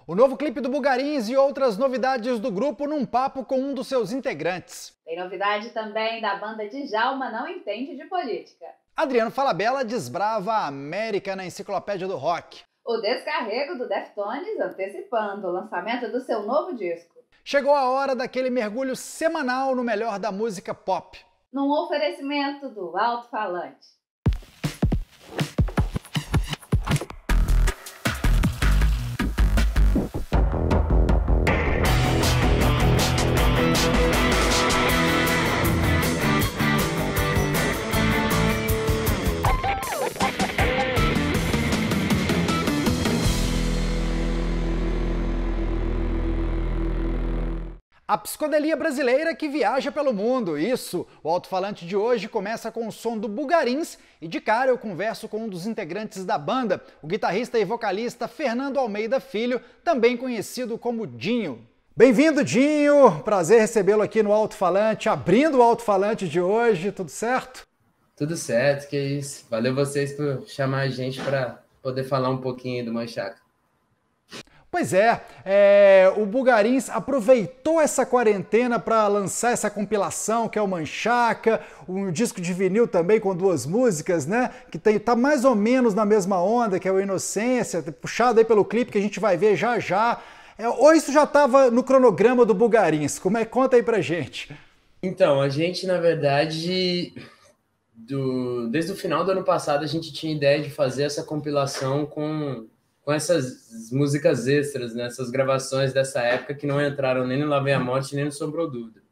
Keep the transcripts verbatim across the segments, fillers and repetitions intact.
O novo clipe do Bugarins e outras novidades do grupo num papo com um dos seus integrantes. Tem novidade também da banda Djalma Não Entende de Política. Adriano Falabella desbrava a América na enciclopédia do rock. O descarrego do Deftones antecipando o lançamento do seu novo disco. Chegou a hora daquele mergulho semanal no melhor da música pop. Num oferecimento do Alto-Falante. A psicodelia brasileira que viaja pelo mundo, isso! O alto-falante de hoje começa com o som do Bugarins e de cara eu converso com um dos integrantes da banda, o guitarrista e vocalista Fernando Almeida Filho, também conhecido como Dinho. Bem-vindo, Dinho! Prazer recebê-lo aqui no Alto-Falante, abrindo o Alto-Falante de hoje, tudo certo? Tudo certo, que isso. Valeu vocês por chamar a gente para poder falar um pouquinho do Manchaca. Pois é, é, o Bugarins aproveitou essa quarentena para lançar essa compilação que é o Manchaca, um disco de vinil também com duas músicas, né? Que tem, tá mais ou menos na mesma onda, que é o Inocência, puxado aí pelo clipe que a gente vai ver já já. É, ou isso já estava no cronograma do Bugarins? Como é? Conta aí pra gente. Então, a gente, na verdade, do, desde o final do ano passado, a gente tinha ideia de fazer essa compilação com... com essas músicas extras, né? Essas gravações dessa época que não entraram nem no Lá Vem a Morte, nem no Sobrou Dúvida.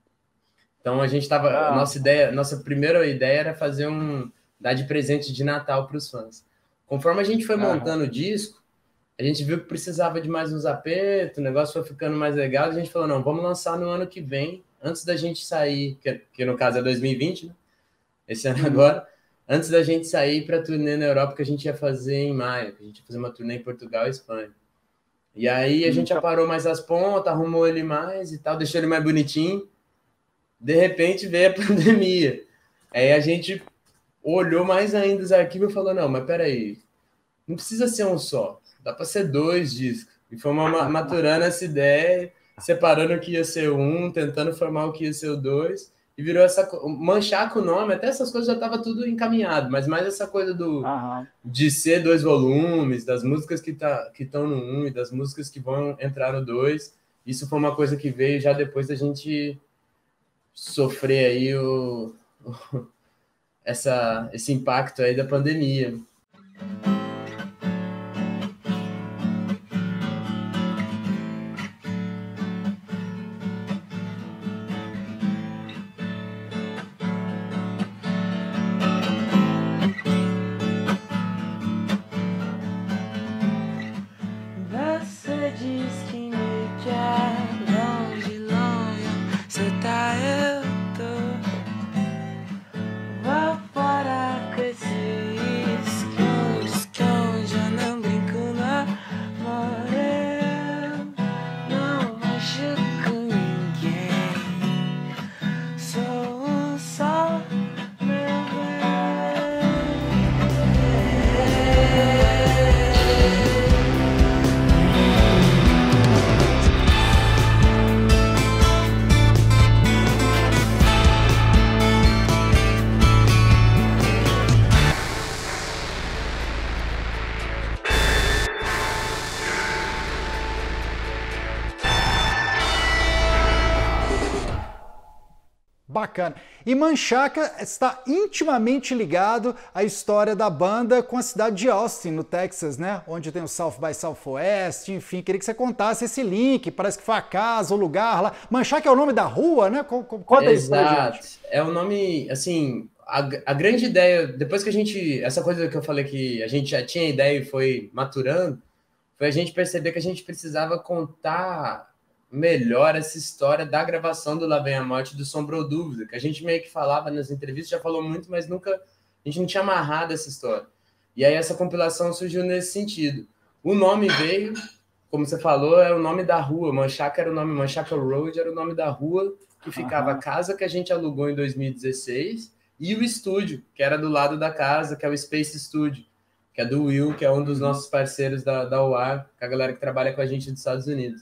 Então a gente estava... Ah. Nossa ideia, nossa primeira ideia era fazer um... dar de presente de Natal para os fãs. Conforme a gente foi ah. montando o disco, a gente viu que precisava de mais uns apertos, o negócio foi ficando mais legal, a gente falou, não, vamos lançar no ano que vem, antes da gente sair, que, que no caso é dois mil e vinte, né? Esse ano hum. agora, antes da gente sair para a turnê na Europa, que a gente ia fazer em maio, que a gente ia fazer uma turnê em Portugal e Espanha. E aí a gente aparou mais as pontas, arrumou ele mais e tal, deixou ele mais bonitinho. De repente veio a pandemia. Aí a gente olhou mais ainda os arquivos e falou, não, mas peraí, não precisa ser um só, dá para ser dois discos. E fomos maturando essa ideia, separando o que ia ser um, tentando formar o que ia ser o dois. E virou essa... Manchaca o nome, até essas coisas já estava tudo encaminhado, mas mais essa coisa do uhum. de ser dois volumes, das músicas que tá, que estão no um e das músicas que vão entrar no dois. Isso foi uma coisa que veio já depois da gente sofrer aí o, o, essa, esse impacto aí da pandemia. Bacana. E Manchaca está intimamente ligado à história da banda com a cidade de Austin, no Texas, né? Onde tem o South by Southwest, enfim. Queria que você contasse esse link, parece que foi a casa, o lugar lá. Manchaca é o nome da rua, né? Conta isso pra gente. É o nome, assim, a, a grande ideia, depois que a gente, essa coisa que eu falei que a gente já tinha ideia e foi maturando, foi a gente perceber que a gente precisava contar melhor essa história da gravação do Lá Vem a Morte do Sobrou Dúvida, que a gente meio que falava nas entrevistas, já falou muito, mas nunca, a gente não tinha amarrado essa história. E aí essa compilação surgiu nesse sentido. O nome veio, como você falou, é o nome da rua, Manchaca era o nome, Manchaca Road era o nome da rua que ficava uhum. a casa que a gente alugou em dois mil e dezesseis e o estúdio, que era do lado da casa, que é o Space Studio, que é do Will, que é um dos nossos parceiros da, da U A R, com a galera que trabalha com a gente dos Estados Unidos.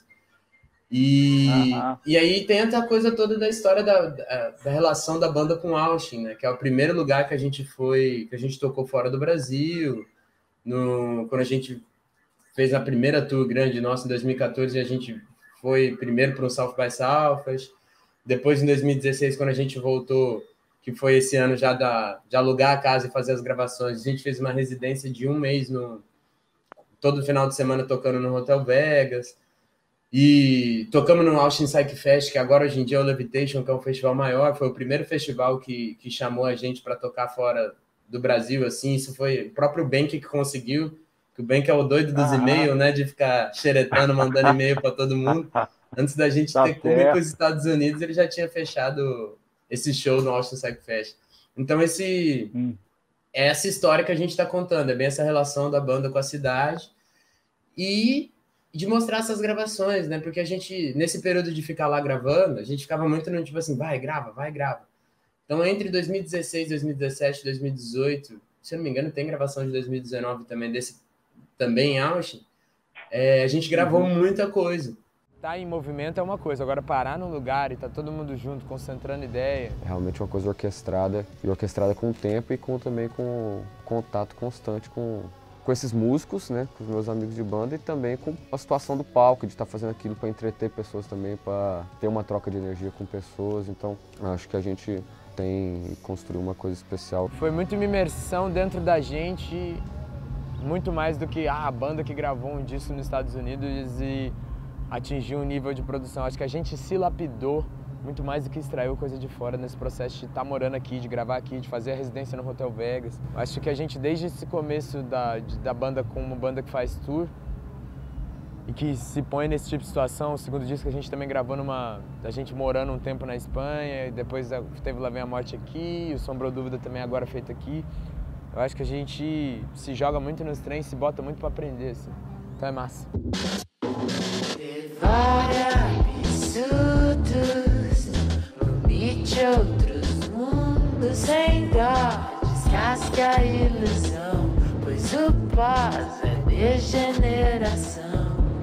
E, uhum. e aí tem essa coisa toda da história da, da, da relação da banda com Austin, né? Que é o primeiro lugar que a gente foi, que a gente tocou fora do Brasil, no, quando a gente fez a primeira tour grande nossa em dois mil e quatorze, a gente foi primeiro para o South by Southwest, depois em dois mil e dezesseis, quando a gente voltou, que foi esse ano já da, de alugar a casa e fazer as gravações, a gente fez uma residência de um mês, no, todo final de semana tocando no Hotel Vegas, e tocamos no Austin Psych Fest, que agora hoje em dia é o Levitation, que é um festival maior, foi o primeiro festival que, que chamou a gente para tocar fora do Brasil, assim, isso foi o próprio Bank que conseguiu, que o Bank é o doido dos ah. e-mails, né, de ficar xeretando, mandando e-mail para todo mundo. Antes da gente tá ter clube com os Estados Unidos, ele já tinha fechado esse show no Austin Psych Fest. Então, esse, hum. é essa história que a gente está contando, é bem essa relação da banda com a cidade e de mostrar essas gravações, né? Porque a gente, nesse período de ficar lá gravando, a gente ficava muito no tipo assim, vai, grava, vai, grava. Então, entre dois mil e dezesseis, dois mil e dezessete, dois mil e dezoito, se eu não me engano, tem gravação de dois mil e dezenove também, desse, também em Austin, é, a gente gravou uhum. muita coisa. Tá em movimento é uma coisa, agora parar num lugar e tá todo mundo junto, concentrando ideia. É realmente uma coisa orquestrada, e orquestrada com o tempo e com, também com contato constante com, com esses músicos, né, com os meus amigos de banda, e também com a situação do palco, de estar fazendo aquilo para entreter pessoas também, para ter uma troca de energia com pessoas. Então, acho que a gente tem construído uma coisa especial. Foi muito uma imersão dentro da gente, muito mais do que ah, a banda que gravou um disco nos Estados Unidos e atingiu um nível de produção. Acho que a gente se lapidou muito mais do que extraiu coisa de fora nesse processo de estar morando aqui, de gravar aqui, de fazer a residência no Hotel Vegas. Acho que a gente, desde esse começo da, de, da banda como uma banda que faz tour e que se põe nesse tipo de situação, o segundo disco a gente também gravou numa... a gente morando um tempo na Espanha, e depois teve Lá Vem a Morte aqui, o Sombra ou Dúvida também agora feito aqui. Eu acho que a gente se joga muito nos trens, se bota muito para aprender, assim. Então é massa. Absurdos, omite outros mundos sem dó, descasque a ilusão, pois o pós é degeneração.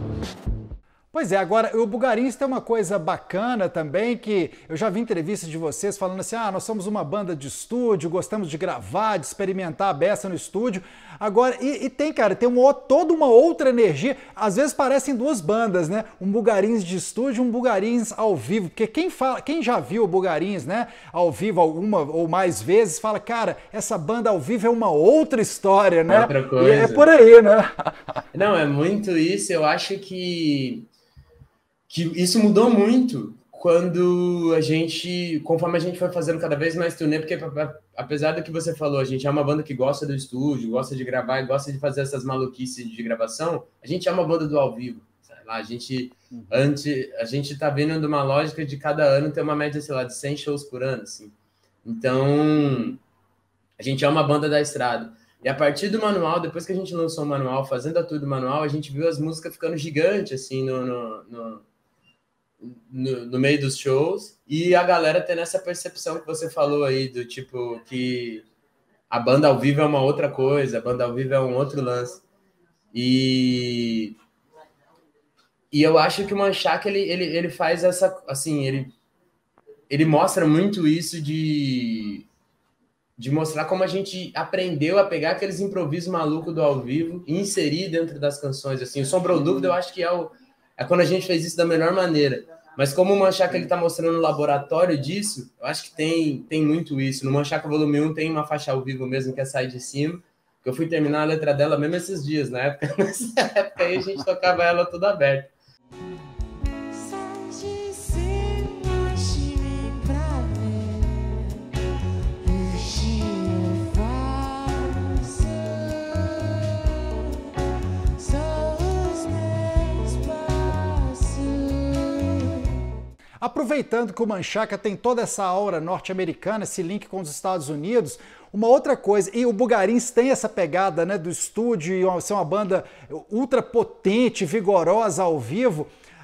Pois é, agora o Bugarins tem uma coisa bacana também, que eu já vi entrevistas de vocês falando assim, ah, nós somos uma banda de estúdio, gostamos de gravar, de experimentar a beça no estúdio. Agora, e, e tem, cara, tem uma, toda uma outra energia, às vezes parecem duas bandas, né? Um Bugarins de estúdio e um Bugarins ao vivo, porque quem, fala, quem já viu o Bugarins, né, ao vivo alguma ou mais vezes, fala, cara, essa banda ao vivo é uma outra história, né? Outra coisa. E é por aí, né? Não, é muito isso, eu acho que que isso mudou muito quando a gente, conforme a gente foi fazendo cada vez mais turnê, porque apesar do que você falou, a gente é uma banda que gosta do estúdio, gosta de gravar e gosta de fazer essas maluquices de gravação, a gente é uma banda do ao vivo, sabe? A gente, uhum. antes, a gente tá vindo de uma lógica de cada ano ter uma média, sei lá, de cem shows por ano, assim. Então, a gente é uma banda da estrada. E a partir do manual, depois que a gente lançou o manual, fazendo a tour do manual, a gente viu as músicas ficando gigantes, assim, no... no, no No, no meio dos shows, e a galera tendo essa percepção que você falou aí, do tipo, que a banda ao vivo é uma outra coisa, a banda ao vivo é um outro lance. E, e eu acho que o Manchaca, ele, ele, ele faz essa, assim, ele, ele mostra muito isso de, de mostrar como a gente aprendeu a pegar aqueles improvisos malucos do ao vivo e inserir dentro das canções, assim. O Sombra ou Dúvida, eu acho que é o É quando a gente fez isso da melhor maneira. Mas como o Manchaca ele tá mostrando o laboratório disso, eu acho que tem, tem muito isso. No Manchaca Volume um tem uma faixa ao vivo mesmo, que é Sai de Cima, que eu fui terminar a letra dela mesmo esses dias. Na época, nessa época aí a gente tocava ela toda aberta. Aproveitando que o Manchaca tem toda essa aura norte-americana, esse link com os Estados Unidos, uma outra coisa, e o Bugarins tem essa pegada, né, do estúdio, e ser uma banda ultra potente, vigorosa ao vivo.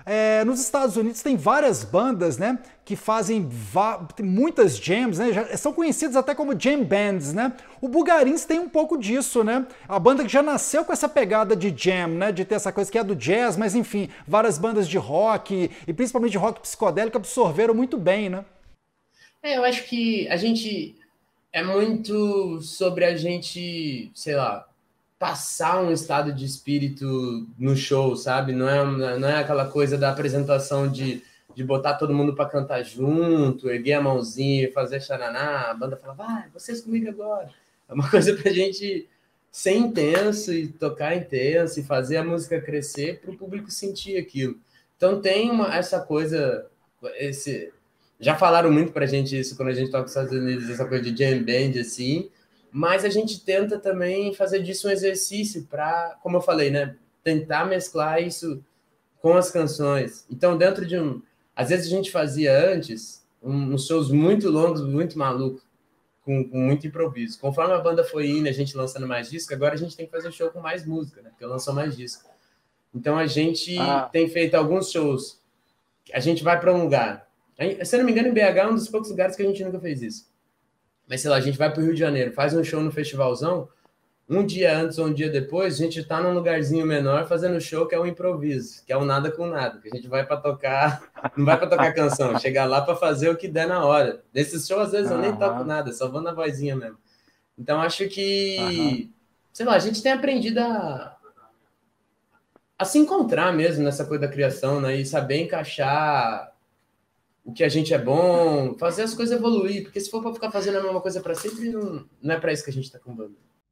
É, nos Estados Unidos tem várias bandas, né, que fazem tem muitas jams, né, já são conhecidas até como jam bands, né? O Bugarins tem um pouco disso, né? A banda que já nasceu com essa pegada de jam, né, de ter essa coisa que é do jazz, mas enfim, várias bandas de rock e principalmente de rock psicodélico absorveram muito bem, né? É, eu acho que a gente é muito sobre a gente, sei lá, passar um estado de espírito no show, sabe? Não é, não é aquela coisa da apresentação de, de botar todo mundo para cantar junto, erguer a mãozinha, fazer xaraná, a banda fala, vai, vocês comigo agora. É uma coisa pra gente ser intenso e tocar intenso e fazer a música crescer para o público sentir aquilo. Então tem uma, essa coisa, esse, já falaram muito pra gente isso quando a gente toca nos Estados Unidos, essa coisa de jam band, assim, mas a gente tenta também fazer disso um exercício para, como eu falei, né, tentar mesclar isso com as canções. Então, dentro de um... Às vezes a gente fazia antes um, uns shows muito longos, muito malucos, com, com muito improviso. Conforme a banda foi indo, a gente lançando mais disco, agora a gente tem que fazer show com mais música, né, porque lançou mais disco. Então, a gente ah. tem feito alguns shows. A gente vai para um lugar. Se eu não me engano, em B H é um dos poucos lugares que a gente nunca fez isso. Mas, sei lá, a gente vai para o Rio de Janeiro, faz um show no festivalzão, um dia antes ou um dia depois, a gente tá num lugarzinho menor fazendo show que é um improviso, que é um nada com nada, que a gente vai para tocar, não vai para tocar canção, chegar lá para fazer o que der na hora. Nesses shows, às vezes, eu nem toco nada, só vou na vozinha mesmo. Então, acho que, uhum. sei lá, a gente tem aprendido a, a se encontrar mesmo nessa coisa da criação, né? E saber encaixar o que a gente é bom, fazer as coisas evoluir, porque se for para ficar fazendo a mesma coisa para sempre, não, não é para isso que a gente está com banda.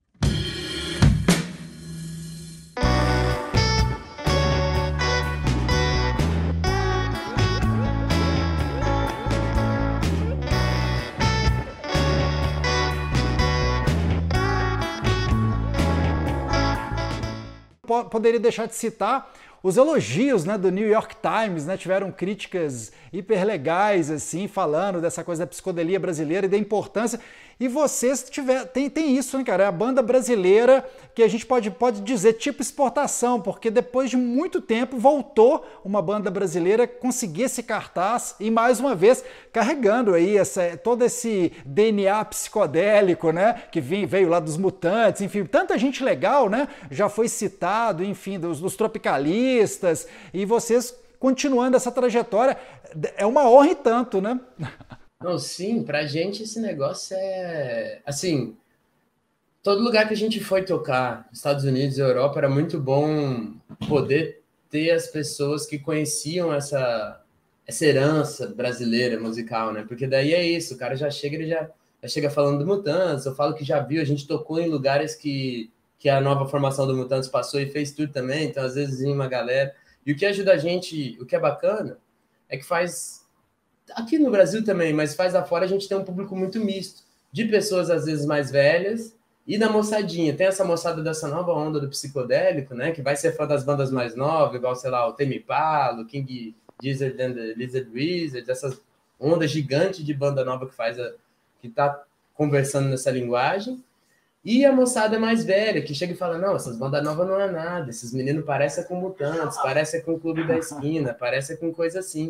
Poderia deixar de citar os elogios, né, do New York Times, né, tiveram críticas hiper legais, assim, falando dessa coisa da psicodelia brasileira e da importância. E vocês tiver, tem, tem isso, né, cara? É a banda brasileira que a gente pode, pode dizer tipo exportação, porque depois de muito tempo voltou uma banda brasileira conseguir esse cartaz e mais uma vez carregando aí essa, todo esse D N A psicodélico, né? Que vem, veio lá dos Mutantes, enfim, tanta gente legal, né? Já foi citado, enfim, dos, dos Tropicalistas, e vocês continuando essa trajetória, é uma honra e tanto, né? Não, sim, pra gente esse negócio é... Assim, todo lugar que a gente foi tocar, Estados Unidos e Europa, era muito bom poder ter as pessoas que conheciam essa, essa herança brasileira musical, né? Porque daí é isso, o cara já chega, ele já, já chega falando do Mutantes, eu falo que já viu, a gente tocou em lugares que, que a nova formação do Mutantes passou e fez tudo também, então às vezes vinha uma galera. E o que ajuda a gente, o que é bacana, é que faz... Aqui no Brasil também, mas faz lá fora a gente tem um público muito misto, de pessoas às vezes mais velhas e da moçadinha. Tem essa moçada dessa nova onda do psicodélico, né, que vai ser fã das bandas mais novas, igual, sei lá, o Tame Impala, o King Gizzard and the Lizard Wizard, essas ondas gigantes de banda nova que faz a, que tá conversando nessa linguagem. E a moçada mais velha, que chega e fala, não, essas bandas novas não é nada, esses meninos parecem com Mutantes, parecem com o Clube da Esquina, parecem com coisa assim.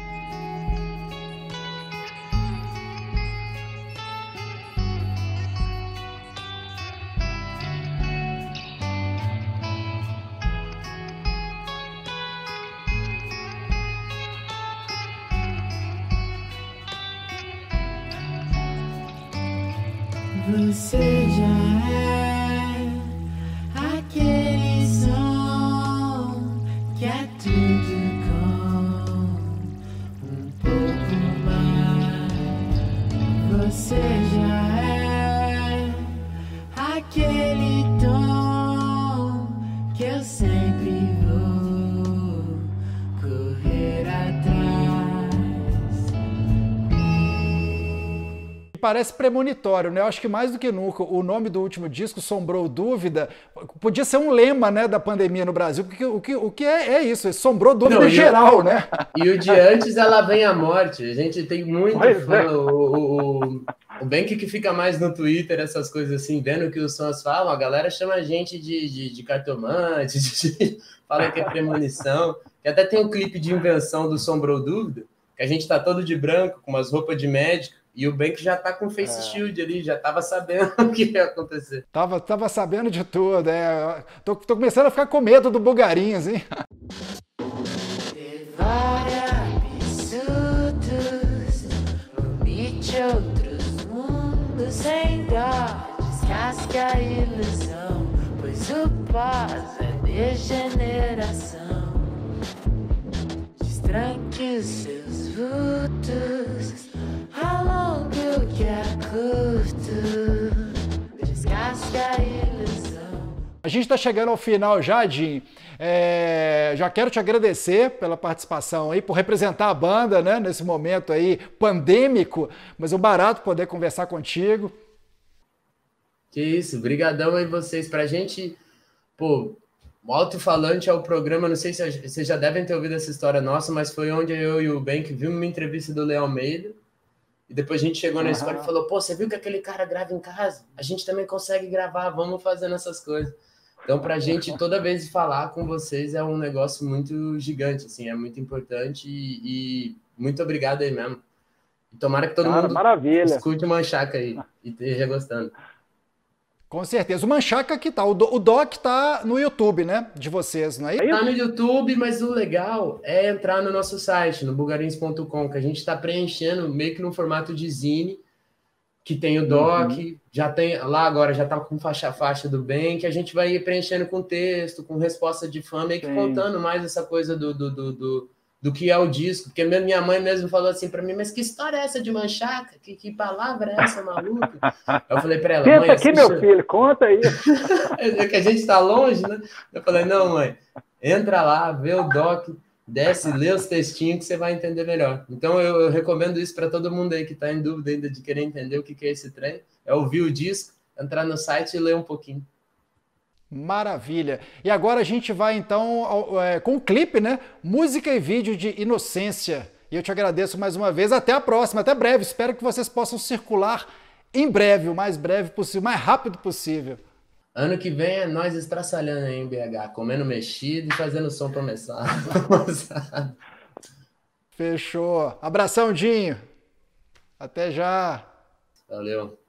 Você já é aquele som que é tudo com um pouco mais. Você já é aquele tom que eu sempre vou correr atrás. Parece premonitório, né? Eu acho que mais do que nunca o nome do último disco, Sombrou Dúvida, podia ser um lema, né, da pandemia no Brasil, porque o que, o que é, é isso, sombrou dúvida Não, geral, o, né? E o de antes, ela vem a morte. A gente tem muito pois fã. É. O, o, O Bank que fica mais no Twitter, essas coisas assim, vendo o que os fãs falam, a galera chama a gente de, de, de cartomante, de, de, fala que é premonição, que até tem um clipe de invenção do Sombrou Dúvida, que a gente tá todo de branco, com umas roupas de médico, e o Bank já tá com face é. shield ali, já tava sabendo o que ia acontecer. Tava, tava sabendo de tudo, é. Tô, tô começando a ficar com medo do Bugarins, hein? Outros mundos sem dó, descasque a ilusão, pois o pós é degeneração. Destranque os seus vultos, alongue o que é curto, descasque a ilusão. A gente está chegando ao final já, Jim. É, já quero te agradecer pela participação aí, por representar a banda, né, nesse momento aí pandêmico, mas é um barato poder conversar contigo. Que isso, brigadão aí vocês. Pra gente, pô, o Alto-Falante é o programa, não sei se vocês já devem ter ouvido essa história nossa, mas foi onde eu e o Bank vimos uma entrevista do Léo Almeida, e depois a gente chegou na uhum. escola e falou, pô, você viu que aquele cara grava em casa? A gente também consegue gravar, vamos fazendo essas coisas. Então, para a gente, toda vez falar com vocês é um negócio muito gigante, assim, é muito importante e, e muito obrigado aí mesmo. E tomara que todo Cara, mundo maravilha. escute o Manchaca aí e esteja gostando. Com certeza. O Manchaca aqui tá, o, do, o doc tá no YouTube, né, de vocês, não é isso? Tá no YouTube, mas o legal é entrar no nosso site, no bugarins ponto com, que a gente está preenchendo meio que no formato de zine, que tem o doc, uhum. já tem lá agora, já tá com faixa a faixa do bem, que a gente vai ir preenchendo com texto, com resposta de fã, meio que Sim. contando mais essa coisa do, do, do, do, do que é o disco, porque minha mãe mesmo falou assim para mim, mas que história é essa de Manchaca? Que, que palavra é essa, maluca? Eu falei para ela, Pensa mãe... aqui, meu filho, conta aí. É que a gente tá longe, né? Eu falei, não, mãe, entra lá, vê o doc, desce, lê os textinhos que você vai entender melhor. Então eu, eu recomendo isso para todo mundo aí que está em dúvida ainda de querer entender o que, que é esse trem. É ouvir o disco, entrar no site e ler um pouquinho. Maravilha. E agora a gente vai então ao, é, com o clipe, né? Música e vídeo de Inocência. E eu te agradeço mais uma vez. Até a próxima, até breve. Espero que vocês possam circular em breve, o mais breve possível, o mais rápido possível. Ano que vem é nós estraçalhando aí em B H, comendo mexido e fazendo som pra começar. Fechou. Abração, Dinho. Até já. Valeu.